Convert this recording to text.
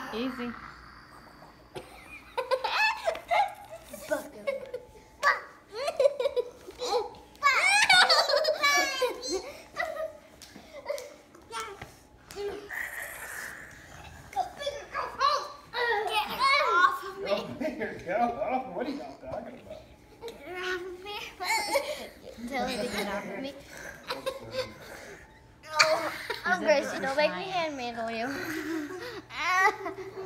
Easy. What are y'all talking about? Tell her to get off of me. Oh, Gracie, don't make me handmaid on you.